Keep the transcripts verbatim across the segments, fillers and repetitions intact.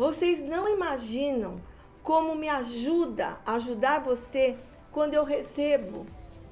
Vocês não imaginam como me ajuda a ajudar você quando eu recebo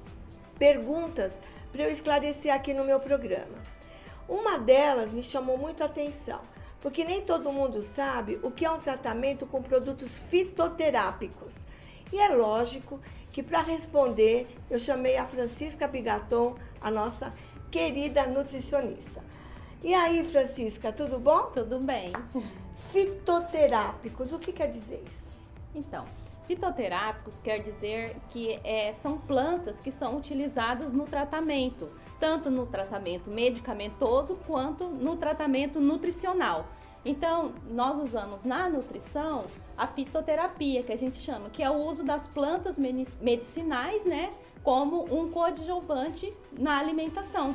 perguntas para eu esclarecer aqui no meu programa. Uma delas me chamou muito a atenção, porque nem todo mundo sabe o que é um tratamento com produtos fitoterápicos. E é lógico que para responder eu chamei a Francisca Bigaton, a nossa querida nutricionista. E aí, Francisca, tudo bom? Tudo bem. Fitoterápicos, o que quer dizer isso? Então, fitoterápicos quer dizer que é, são plantas que são utilizadas no tratamento, tanto no tratamento medicamentoso quanto no tratamento nutricional. Então, nós usamos na nutrição a fitoterapia, que a gente chama, que é o uso das plantas medicinais, né, como um coadjuvante na alimentação.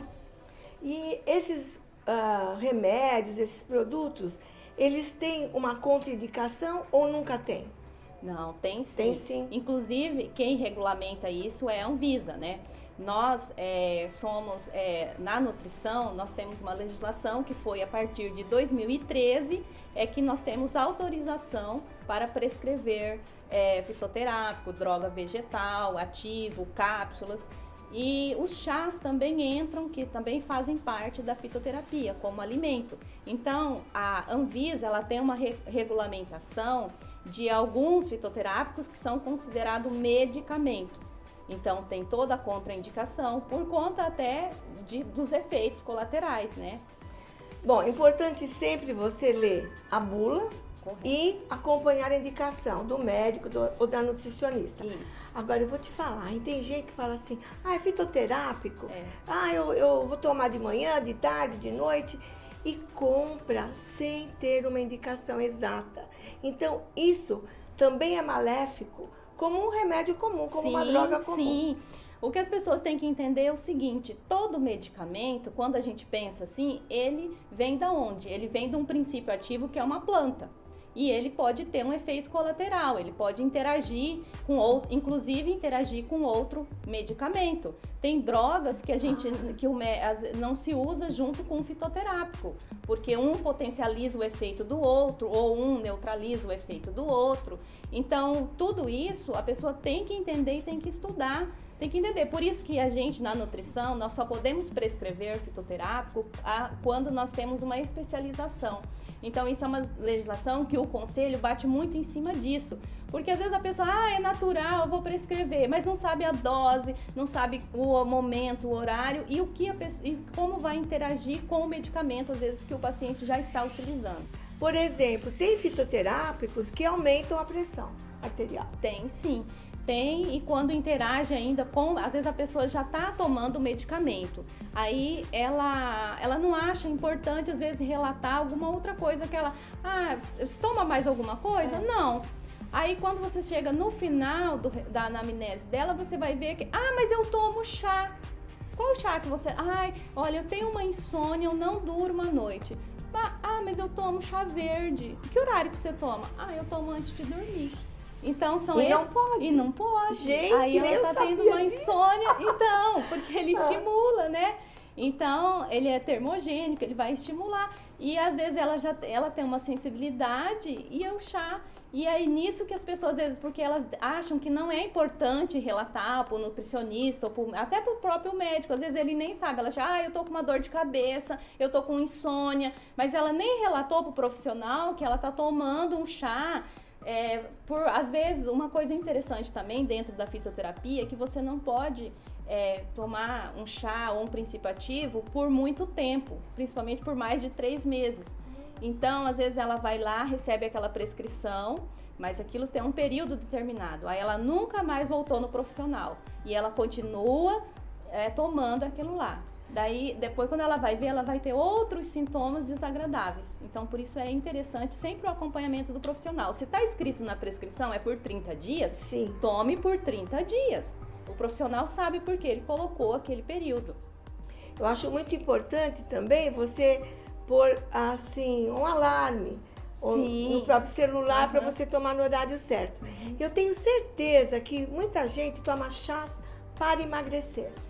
E esses uh, remédios, esses produtos, eles têm uma contraindicação ou nunca tem? Não, tem sim. Tem sim. Inclusive, quem regulamenta isso é a Anvisa, né? Nós é, somos, é, na nutrição, nós temos uma legislação que foi a partir de dois mil e treze, é que nós temos autorização para prescrever é, fitoterápico, droga vegetal, ativo, cápsulas. E os chás também entram, que também fazem parte da fitoterapia, como alimento. Então, a Anvisa, ela tem uma re regulamentação de alguns fitoterápicos que são considerados medicamentos. Então, tem toda a contraindicação, por conta até de, dos efeitos colaterais, né? Bom, importante sempre você ler a bula. Correto. E acompanhar a indicação do médico do, ou da nutricionista. Isso. Agora, eu vou te falar, tem gente que fala assim, ah, é fitoterápico? É. Ah, eu, eu vou tomar de manhã, de tarde, de noite. E compra sem ter uma indicação exata. Então, isso também é maléfico, como um remédio comum, como sim, uma droga comum. Sim, o que as pessoas têm que entender é o seguinte, todo medicamento, quando a gente pensa assim, ele vem da onde? Ele vem de um princípio ativo que é uma planta. E ele pode ter um efeito colateral, ele pode interagir com outro, inclusive interagir com outro medicamento. Tem drogas que a gente que o, não se usa junto com o fitoterápico, porque um potencializa o efeito do outro ou um neutraliza o efeito do outro. Então, tudo isso a pessoa tem que entender e tem que estudar, tem que entender. Por isso que a gente, na nutrição, nós só podemos prescrever fitoterápico a, quando nós temos uma especialização. Então, isso é uma legislação que o conselho bate muito em cima disso. Porque às vezes a pessoa, ah, é natural, eu vou prescrever, mas não sabe a dose, não sabe o momento, o horário e o que a pessoa, e como vai interagir com o medicamento, às vezes, que o paciente já está utilizando. Por exemplo, tem fitoterápicos que aumentam a pressão arterial. Tem sim. Tem, e quando interage ainda com, às vezes a pessoa já está tomando o medicamento, aí ela, ela não acha importante, às vezes, relatar alguma outra coisa que ela, ah, toma mais alguma coisa? Não. Aí quando você chega no final do, da anamnese dela, você vai ver que, ah, mas eu tomo chá. Qual chá que você, ai, olha, eu tenho uma insônia, eu não durmo à noite. Ah, mas eu tomo chá verde. Que horário que você toma? Ah, eu tomo antes de dormir. Então são E eles... não pode. E não pode. Gente, aí nem ela eu tá tendo sabia uma insônia. Então, porque ele estimula, né? Então, ele é termogênico, ele vai estimular. E às vezes ela já ela tem uma sensibilidade e o chá. E aí nisso que as pessoas, às vezes, porque elas acham que não é importante relatar para o nutricionista, ou pro, até para o próprio médico. Às vezes ele nem sabe, ela acha, ah, eu tô com uma dor de cabeça, eu tô com insônia. Mas ela nem relatou para o profissional que ela tá tomando um chá. É, por, às vezes, uma coisa interessante também dentro da fitoterapia é que você não pode é, tomar um chá ou um princípio ativo por muito tempo, principalmente por mais de três meses. Então, às vezes ela vai lá, recebe aquela prescrição, mas aquilo tem um período determinado. Aí ela nunca mais voltou no profissional e ela continua é, tomando aquilo lá. Daí, depois, quando ela vai ver, ela vai ter outros sintomas desagradáveis. Então, por isso é interessante sempre o acompanhamento do profissional. Se está escrito na prescrição, é por trinta dias, Sim. Tome por trinta dias. O profissional sabe por que ele colocou aquele período. Eu acho muito importante também você pôr, assim, um alarme Sim. no próprio celular, Uhum. para você tomar no horário certo. Eu tenho certeza que muita gente toma chás para emagrecer.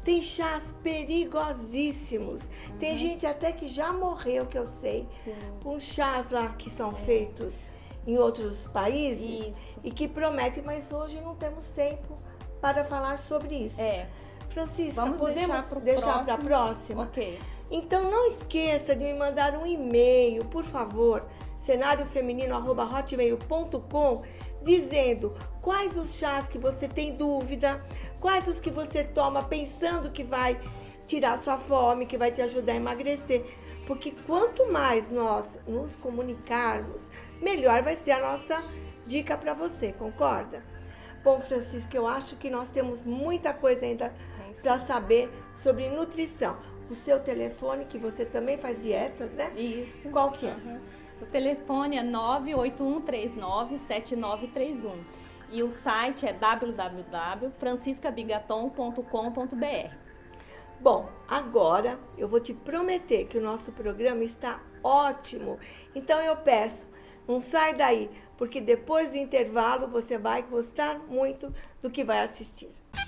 Tem chás perigosíssimos. Uhum. Tem gente até que já morreu, que eu sei, Sim. com chás lá que são é. feitos em outros países isso. e que prometem, mas hoje não temos tempo para falar sobre isso. É. Francisca, Vamos podemos deixar para a próxima? Ok. Então não esqueça de me mandar um e-mail, por favor, cenário feminino arroba hotmail ponto com, dizendo quais os chás que você tem dúvida, quais os que você toma pensando que vai tirar sua fome, que vai te ajudar a emagrecer. Porque quanto mais nós nos comunicarmos, melhor vai ser a nossa dica para você, concorda? Bom, Francisca, eu acho que nós temos muita coisa ainda para saber sobre nutrição. O seu telefone, que você também faz dietas, né? Isso. Qual que é? Uhum. O telefone é nove oito um três nove sete nove três um e o site é w w w ponto francisca bigaton ponto com ponto b r. Bom, agora eu vou te prometer que o nosso programa está ótimo. Então eu peço, não sai daí, porque depois do intervalo você vai gostar muito do que vai assistir.